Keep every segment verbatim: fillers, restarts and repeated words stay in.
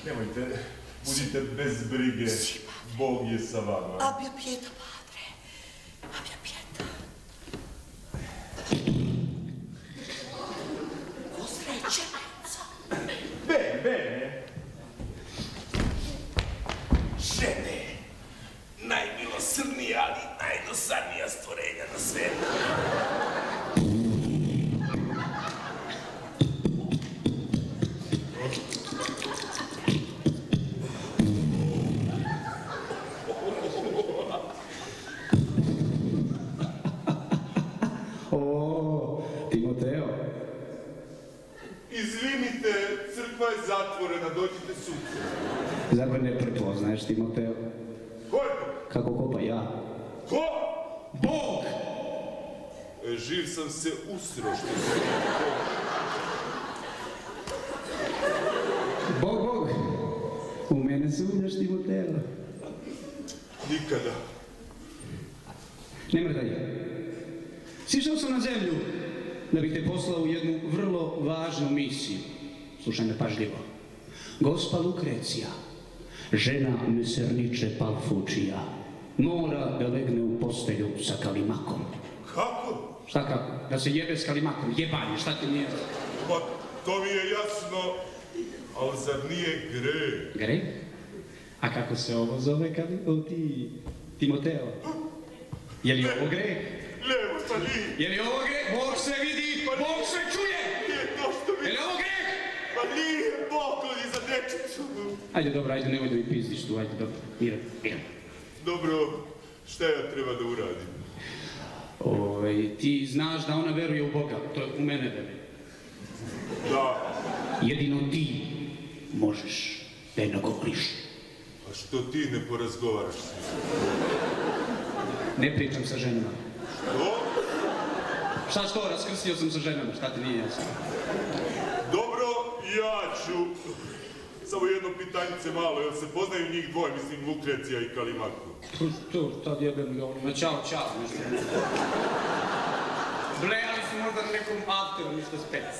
Nemojte, budite bez brige, Bog je sa vama. Abbia pietà, padre, abbia pietà. Vostra eccellenza. Bene, bene. Žene, najmilosrdnija, ali najdosadnija stvorenja na svetu. Izvinite, crkva je zatvorena, dođite sutra. Zar me ne prepoznaješ, Timoteo? Ko je to? Kako ko, pa ja? Ko? Bog! E, živ sam se usro što se... Bog, Bog! U mene sumnjaš, Timoteo? Nikada. Ne mrdaj. Sišao sam na zemlju da bih te poslao u jednu vrlo važnu misiju. Slušaj me pažljivo. Gospa Lukrecija, žena Meserniče Palfučija, mora da legne u postelju sa Kalimakom. Kako? Šta kako? Da se jebe s Kalimakom? Jebanje, šta ti nije? Pa, to mi je jasno, ali zar nije greh? Greh? A kako se ovo zove, o ti, Timoteo? Je li ovo greh? Levo, pa nije. Je li ovo greh? Bog se vidi, Bog se čuje! Nije to što mi... Je li ovo greh? Pa nije Bog li za dečicu. Ajde, dobro, ajde, nemoj da mi pizdiš tu, ajde, dobro, miran, miran. Dobro, šta ja treba da uradim? Ove, ti znaš da ona veruje u Boga, to je u mene veruje. Da. Jedino ti možeš da je nagovoriš. A što ti ne porazgovaraš s njim? Ne pričam sa ženama. Što? Šta što, raskrstio sam sa ženama, šta ti nije jasno? Dobro, ja ću... Samo jedno pitanjice malo, jel se poznaju njih dvoje, mislim Lukrecija i Kalimaku? To, tad jebem ga ono, čao, čao, nešto. Blejali su možda na nekom afteru, ništa spec.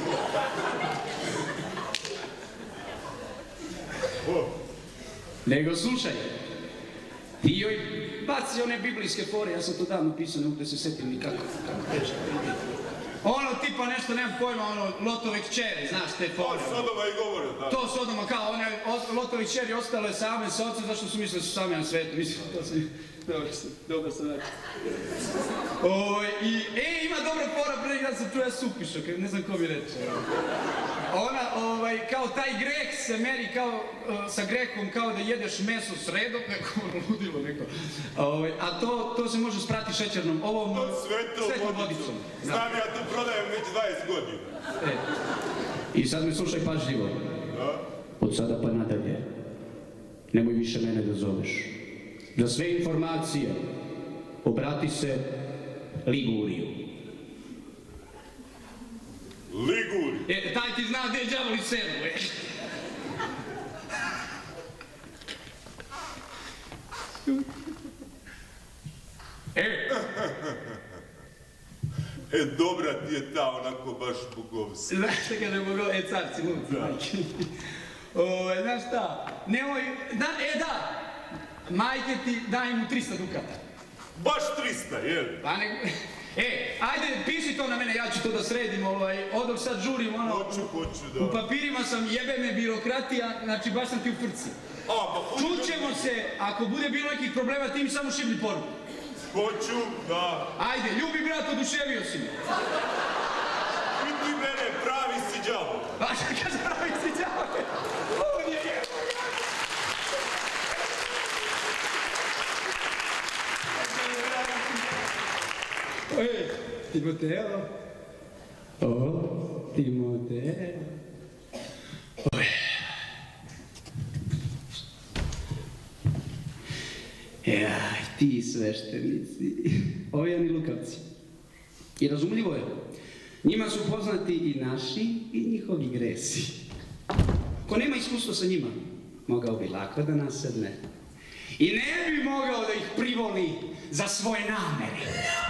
Nego, slušaj, ti joj baci one biblijske fore, ja sam to davno pisao, ne mogu da se setim ni kako, kako teže. Ono tipa nešto, nemam pojma, ono, Lotove kćeri, znaš te fore. To Sodoma i govore, da. To Sodoma, kao one Lotove kćeri ostale same sa ocem, zašto su mislili da su same na svetu, mislim, to sam, dobro sam, dobro sam znači. I, e, ima dobra fora, pre nekada sam čuo, ja supišao, ne znam ko mi reče. Ona, ovaj, kao taj greh se meri kao, sa grehom, kao da jedeš meso sredom, neko ono ludilo, neko. A to, to se može sprati šećernom, ovom svetlom vodicom. Znam, ja to prodajem već dvadeset godina. I sad me slušaj pažljivo. Od sada pa nadalje, nemoj više mene da zoveš. Za sve informacije obrati se Liguriju. Liguriju? E, taj ti zna gde je đavoli selu, e. E. E, dobra ti je ta, onako baš bogovska. Znaš šta kada je bogov, e, carci, momci, majke. Znaš šta, nemoj, e, da, majke ti daj mu trista dukata. Baš trista, jel? Pa nego, e, ajde, piši to na mene, ja ću to da sredim, ovaj, odok sad žurim, ono... Hoću, hoću, da. U papirima sam, jebe me birokratija, znači baš sam ti u frci. A, pa hoću... Čućemo se, ako bude bilo nekih problema, ti mi samo šibli poruku. Hoću, da. Ajde, ljubi brat, oduševio si me. Vidi mene, pravi si đavo. A šta kaže pravi si đavo? On je je. E, Timoteo. O, Timoteo. Oj. Jaj, ti sveštenici, ovijani lukavci. I razumljivo je, njima su poznati i naši i njihovi gresi. Ko nema iskustva sa njima, mogao bi lako da nasedne. I ne bi mogao da ih privoli za svoje namere.